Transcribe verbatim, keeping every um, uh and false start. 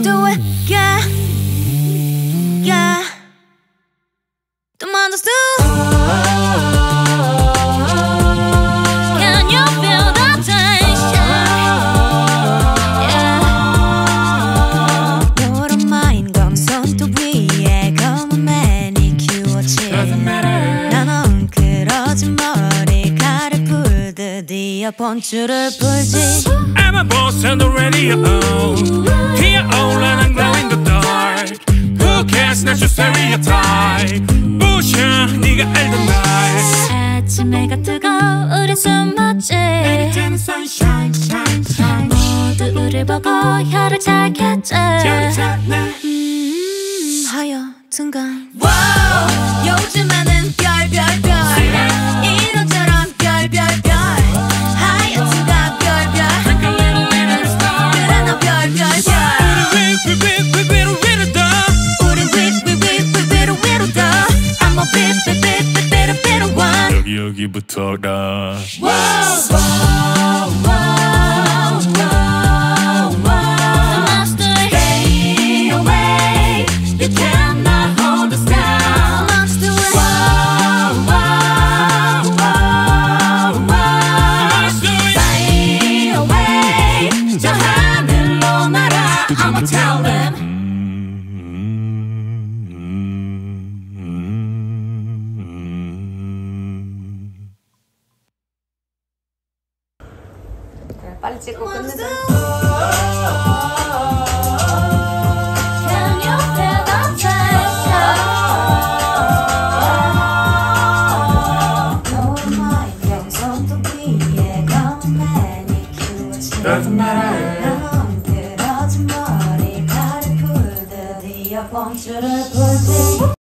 do it, yeah, yeah. Don't understand. Can you feel the tension? Yeah. 노란마인 검손톱 위에 검은 매니큐어 칠. 난 엉클어진 머리카락 풀듯 이어폰줄을 풀지. I'm a boss on the radio. 피어오르는 glow in the dark. Who cares? 날 주 stereotype. 부셔 네가 알던 날. 아침 해가 뜨거운 숨었지. 내리쬐는 sunshine, shine, shine. 모두 우릴 보고 혀를 찰겠지. 혀를 찼네. 음, 하여튼간 wow, 요즘에는 별별별 이런저런 별별별 하여튼간 별별 Twinkle little little star. 그래 너 별별별 우리 위, 위, 위, 위, 위로 위로 더. 우리 위, 위, 위, 위, 위로 위로 더 I'm a bit, bit, bit, bit, bit, bit of one 여기 여기부터다. wow, wow, wow, wow, wow. The monster stay away. You cannot hold us down. The monster wow, wow, wow, wow. Stay away. 저 하늘로 날아. I'ma tell them. 빨리 찍고 끝내자. Can you feel the tension? 노란마인 검손톱 위에 검은 매니큐어 칠. Doesn't matter. 엉클어진 머리카락 풀듯 이어폰줄을 풀지.